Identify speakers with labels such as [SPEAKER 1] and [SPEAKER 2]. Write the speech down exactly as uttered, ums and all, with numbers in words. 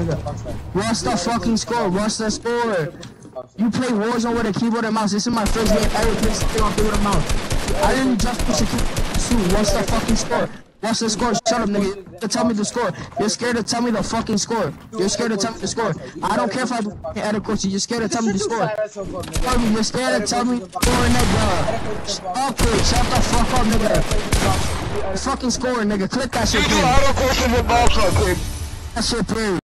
[SPEAKER 1] What's the fucking score? What's the score? You play Warzone with a keyboard and mouse. This is my first game ever playing something on keyboard and mouse. I didn't just put your keyboard suit. What's the fucking score? What's the score? Shut up, nigga. You tell me the score. You're scared to tell me the fucking score. You're scared to tell me the score. I don't care if I do edit coach you. You're scared to tell me the score. You're scared to tell me the score, nigga. Okay, shut the fuck up, nigga. Fucking score, nigga. Click that shit, please. That shit, please.